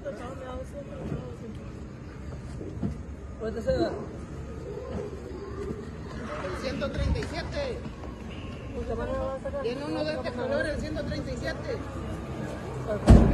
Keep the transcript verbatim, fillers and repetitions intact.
¿Cuánto se da? El ciento treinta y siete. Tiene uno de este color, el ciento treinta y siete.